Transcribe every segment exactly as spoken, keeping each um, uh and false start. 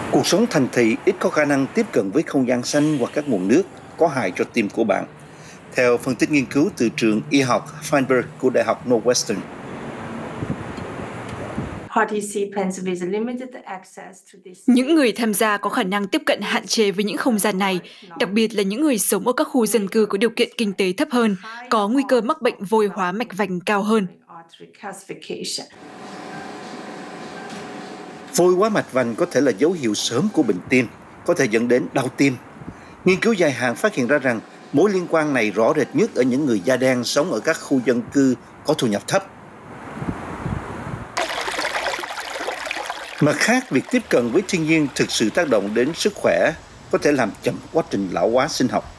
Cuộc sống thành thị ít có khả năng tiếp cận với không gian xanh hoặc các nguồn nước có hại cho tim của bạn. Theo phân tích nghiên cứu từ trường y học Feinberg của Đại học Northwestern. Những người tham gia có khả năng tiếp cận hạn chế với những không gian này, đặc biệt là những người sống ở các khu dân cư có điều kiện kinh tế thấp hơn, có nguy cơ mắc bệnh vôi hóa mạch vành cao hơn. Vôi hóa mạch vành có thể là dấu hiệu sớm của bệnh tim, có thể dẫn đến đau tim. Nghiên cứu dài hạn phát hiện ra rằng mối liên quan này rõ rệt nhất ở những người da đen sống ở các khu dân cư có thu nhập thấp. Mặt khác, việc tiếp cận với thiên nhiên thực sự tác động đến sức khỏe, có thể làm chậm quá trình lão hóa sinh học.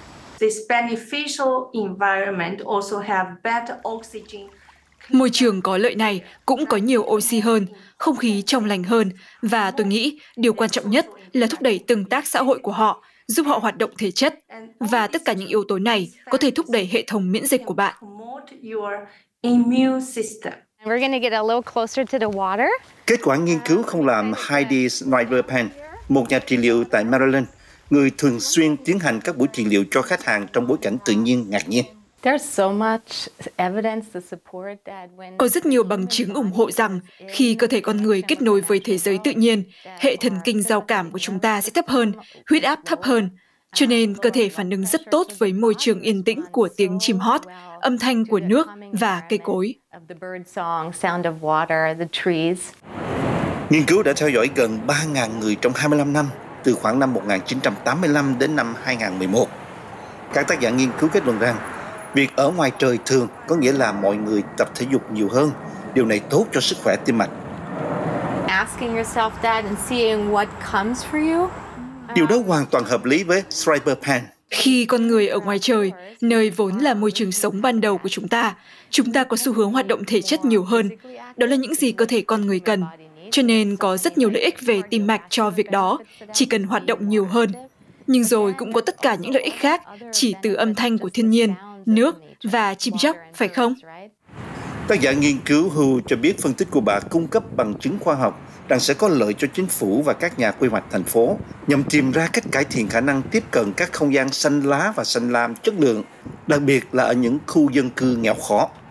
Môi trường có lợi này cũng có nhiều oxy hơn, không khí trong lành hơn, và tôi nghĩ điều quan trọng nhất là thúc đẩy tương tác xã hội của họ, giúp họ hoạt động thể chất, và tất cả những yếu tố này có thể thúc đẩy hệ thống miễn dịch của bạn. Kết quả nghiên cứu không làm Heidi Snyder-Pan, một nhà trị liệu tại Maryland, người thường xuyên tiến hành các buổi trị liệu cho khách hàng trong bối cảnh tự nhiên, ngạc nhiên. Có rất nhiều bằng chứng ủng hộ rằng khi cơ thể con người kết nối với thế giới tự nhiên, hệ thần kinh giao cảm của chúng ta sẽ thấp hơn, huyết áp thấp hơn. Cho nên cơ thể phản ứng rất tốt với môi trường yên tĩnh của tiếng chim hót, âm thanh của nước và cây cối. Nghiên cứu đã theo dõi gần ba nghìn người trong hai mươi lăm năm, từ khoảng năm một nghìn chín trăm tám mươi lăm đến năm hai nghìn không trăm mười một. Các tác giả nghiên cứu kết luận rằng, việc ở ngoài trời thường có nghĩa là mọi người tập thể dục nhiều hơn. Điều này tốt cho sức khỏe tim mạch. Điều đó hoàn toàn hợp lý với Snyder-Pan. Khi con người ở ngoài trời, nơi vốn là môi trường sống ban đầu của chúng ta, chúng ta có xu hướng hoạt động thể chất nhiều hơn. Đó là những gì cơ thể con người cần. Cho nên có rất nhiều lợi ích về tim mạch cho việc đó, chỉ cần hoạt động nhiều hơn. Nhưng rồi cũng có tất cả những lợi ích khác, chỉ từ âm thanh của thiên nhiên, nước và chim chóc, phải không? Tác giả nghiên cứu Hu cho biết phân tích của bà cung cấp bằng chứng khoa học rằng sẽ có lợi cho chính phủ và các nhà quy hoạch thành phố nhằm tìm ra cách cải thiện khả năng tiếp cận các không gian xanh lá và xanh lam chất lượng, đặc biệt là ở những khu dân cư nghèo khó.